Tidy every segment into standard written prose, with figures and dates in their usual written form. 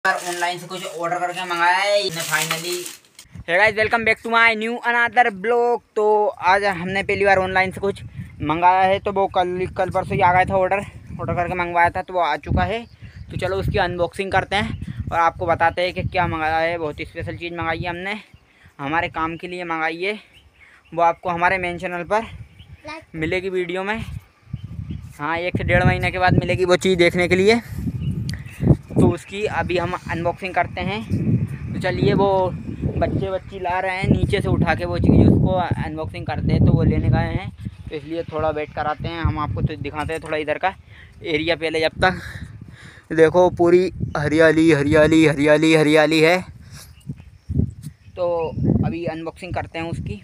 Online से कुछ order करके मंगाया है इसने finally. Hey guys, welcome back to my new another blog. तो आज हमने पहली बार ऑनलाइन से कुछ मंगाया है, तो वो कल परसों ही आ गया था। ऑर्डर करके मंगवाया था, तो वो आ चुका है। तो चलो उसकी अनबॉक्सिंग करते हैं और आपको बताते हैं कि क्या मंगाया है। बहुत ही स्पेशल चीज़ मंगाई है हमने, हमारे काम के लिए मंगाई है। वो आपको हमारे मेन चैनल पर मिलेगी वीडियो में। हाँ, 1 से 1.5 महीने के बाद मिलेगी वो चीज़ देखने के लिए। तो उसकी अभी हम अनबॉक्सिंग करते हैं। तो चलिए, वो बच्ची ला रहे हैं नीचे से उठा के वो चीज़, उसको अनबॉक्सिंग करते हैं। तो वो लेने गए हैं, तो इसलिए थोड़ा वेट कराते हैं। हम आपको तो दिखाते हैं थोड़ा इधर का एरिया पहले। जब तक देखो पूरी हरियाली हरियाली हरियाली हरियाली है। तो अभी अनबॉक्सिंग करते हैं उसकी।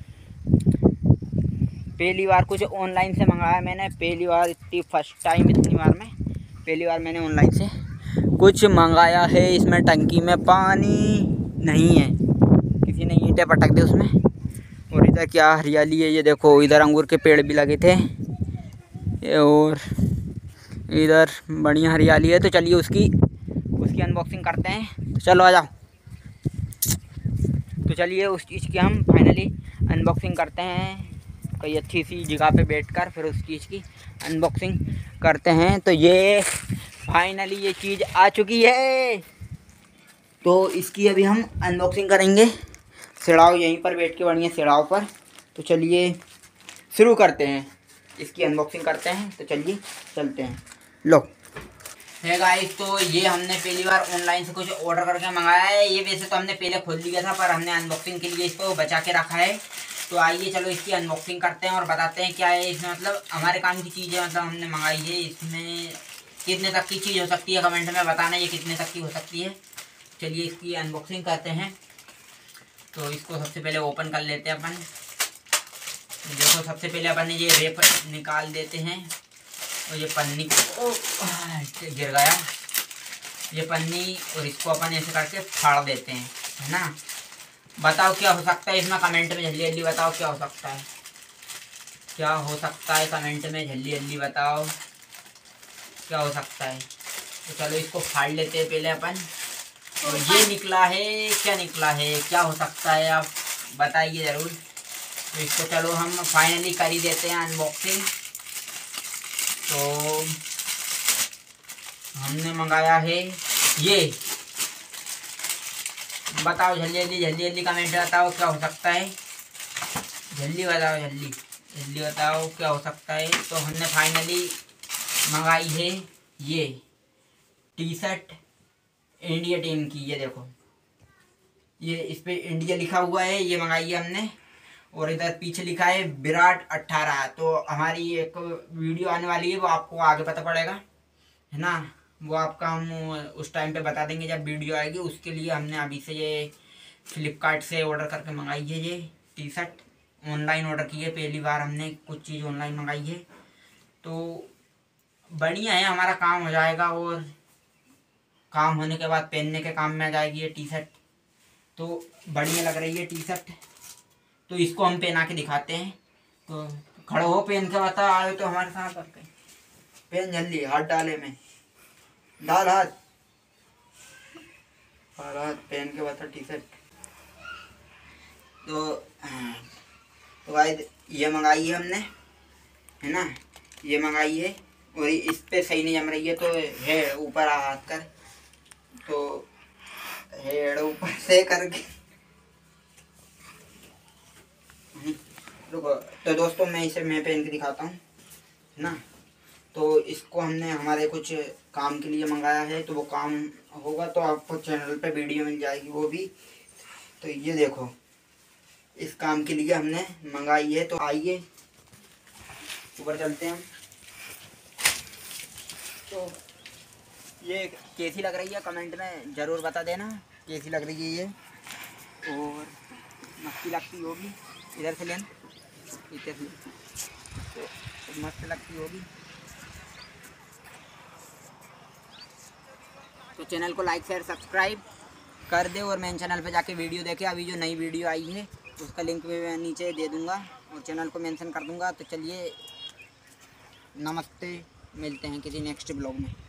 पहली बार कुछ ऑनलाइन से मंगाया मैंने, पहली बार, फर्स्ट टाइम इतनी बार में पहली बार मैंने ऑनलाइन से कुछ मंगाया है। इसमें टंकी में पानी नहीं है, किसी ने ईंटें पटक दी उसमें। और इधर क्या हरियाली है, ये देखो। इधर अंगूर के पेड़ भी लगे थे और इधर बढ़िया हरियाली है। तो चलिए उसकी अनबॉक्सिंग करते हैं। तो चलो आ जाओ। तो चलिए उस चीज़ की हम फाइनली अनबॉक्सिंग करते हैं, कोई अच्छी सी जगह पे बैठकर फिर उस चीज़ की अनबॉक्सिंग करते हैं। तो ये फाइनली ये चीज़ आ चुकी है, तो इसकी अभी हम अनबॉक्सिंग करेंगे। सिड़ाव यहीं पर बैठ के, बढ़िया सिड़ाव पर। तो चलिए शुरू करते हैं, इसकी अनबॉक्सिंग करते हैं। तो चलिए चलते हैं। लो है गाइस, तो ये हमने पहली बार ऑनलाइन से कुछ ऑर्डर करके मंगाया है। ये वैसे तो हमने पहले खोल लिया था, पर हमने अनबॉक्सिंग के लिए इसको बचा के रखा है। तो आइए चलो इसकी अनबॉक्सिंग करते हैं और बताते हैं क्या है इसमें। मतलब हमारे काम की चीज़ है, मतलब हमने मंगाई है। इसमें कितने तक की चीज़ हो सकती है, कमेंट में बताना ये कितने तक की हो सकती है। चलिए इसकी अनबॉक्सिंग करते हैं। तो इसको सबसे पहले ओपन कर लेते हैं अपन। देखो, सबसे पहले अपन ये रेप निकाल देते हैं। और ये पन्नी गिर गया, ये पन्नी, और इसको अपन ऐसे करके फाड़ देते हैं, है ना। बताओ क्या हो सकता है इसमें, कमेंट में जल्दी जल्दी बताओ क्या हो सकता है, क्या हो सकता है कमेंट में जल्दी जल्दी बताओ क्या हो सकता है। तो चलो इसको फाड़ लेते हैं पहले अपन। और ये निकला है, क्या निकला है, क्या हो सकता है, आप बताइए ज़रूर। तो इसको चलो हम फाइनली कर ही देते हैं अनबॉक्सिंग। तो हमने मंगाया है ये, बताओ जल्दी जल्दी जल्दी जल्दी कमेंट बताओ क्या हो सकता है। जल्दी बताओ, जल्दी जल्दी बताओ क्या हो सकता है। तो हमने फाइनली मंगाई है ये टी-शर्ट इंडिया टीम की। ये देखो, ये इस पे इंडिया लिखा हुआ है, ये मंगाई है हमने। और इधर पीछे लिखा है विराट 18। तो हमारी एक वीडियो आने वाली है, वो आपको आगे पता पड़ेगा, है ना। वो आपका हम उस टाइम पे बता देंगे जब वीडियो आएगी। उसके लिए हमने अभी से ये फ्लिपकार्ट से ऑर्डर करके मंगाई है। ये टी-शर्ट ऑनलाइन ऑर्डर की है, पहली बार हमने कुछ चीज़ ऑनलाइन मंगाई है। तो बढ़िया है, हमारा काम हो जाएगा और काम होने के बाद पहनने के काम में आ जाएगी ये टी-शर्ट। तो बढ़िया लग रही है टी-शर्ट। तो इसको हम पहना के दिखाते हैं। तो खड़े हो, पहन के बता, आए तो हमारे साथ करके पहन जल्दी। हाथ डाले में डाल, हाथ और हाथ पहन के बता टी-शर्ट। तो भाई ये मंगाई है हमने, है ना, ये मंगाई है। और इस पे सही नहीं जम रही है, तो है ऊपर हाथ कर, तो हेड ऊपर से करके रुको। तो दोस्तों मैं इसे पहन के दिखाता हूँ, है ना। तो इसको हमने हमारे कुछ काम के लिए मंगाया है, तो वो काम होगा तो आपको चैनल पे वीडियो मिल जाएगी वो भी। तो ये देखो, इस काम के लिए हमने मंगाई है। तो आइए ऊपर चलते हैं। तो ये कैसी लग रही है कमेंट में ज़रूर बता देना, कैसी लग रही है ये। और मस्ती लगती होगी, इधर से लेना, इधर से, तो मस्त लगती होगी। तो चैनल को लाइक शेयर सब्सक्राइब कर दे और मेन चैनल पे जाके वीडियो देखे। अभी जो नई वीडियो आई है उसका लिंक भी मैं नीचे दे दूँगा और चैनल को मेंशन कर दूँगा। तो चलिए नमस्ते, मिलते हैं किसी नेक्स्ट ब्लॉग में।